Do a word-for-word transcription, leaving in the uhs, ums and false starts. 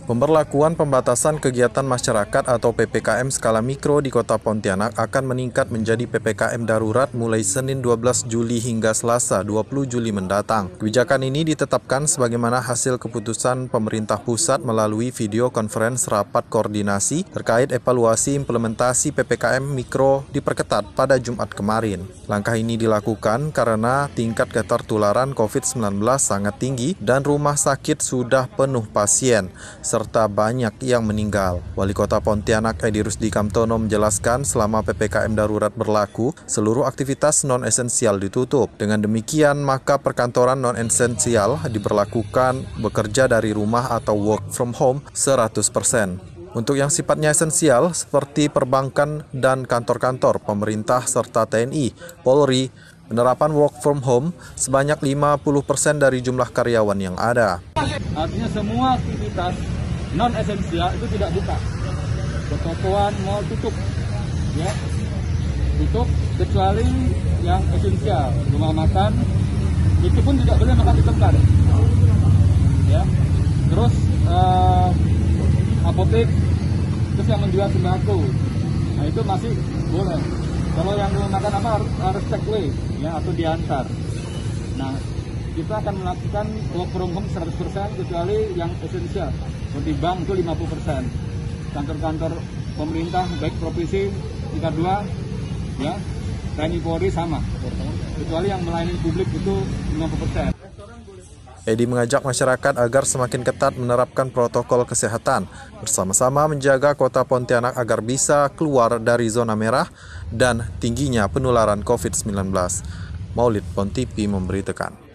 Pemberlakuan pembatasan kegiatan masyarakat atau P P K M skala mikro di Kota Pontianak akan meningkat menjadi P P K M darurat mulai Senin dua belas Juli hingga Selasa dua puluh Juli mendatang. Kebijakan ini ditetapkan sebagaimana hasil keputusan pemerintah pusat melalui video conference rapat koordinasi terkait evaluasi implementasi P P K M mikro diperketat pada Jumat kemarin. Langkah ini dilakukan karena tingkat ketertularan COVID sembilan belas sangat tinggi dan rumah sakit sudah penuh pasien, serta banyak yang meninggal. Wali Kota Pontianak Edi Rusdi Kamtono menjelaskan selama P P K M darurat berlaku, seluruh aktivitas non-esensial ditutup. Dengan demikian, maka perkantoran non-esensial diberlakukan bekerja dari rumah atau work from home seratus persen. Untuk yang sifatnya esensial seperti perbankan dan kantor-kantor pemerintah serta T N I, Polri, penerapan work from home sebanyak lima puluh persen dari jumlah karyawan yang ada. Artinya semua aktivitas non-esensial itu tidak buka. Pertokoan, mall tutup, ya, tutup kecuali yang esensial. Rumah makan itu pun tidak boleh makan di tempat, ya. Terus uh, apotek, terus yang menjual sembako, nah itu masih boleh. Kalau yang belum makan apa harus, harus take away, ya, atau diantar. Nah, kita akan melakukan work from home seratus persen kecuali yang esensial. Seperti bank itu lima puluh persen. Kantor-kantor pemerintah baik provinsi tingkat dua, ya, T N I Polri sama. Kecuali yang melayani publik itu lima puluh persen. Edi mengajak masyarakat agar semakin ketat menerapkan protokol kesehatan, bersama-sama menjaga Kota Pontianak agar bisa keluar dari zona merah dan tingginya penularan COVID sembilan belas. Maulid Pon T V memberitakan.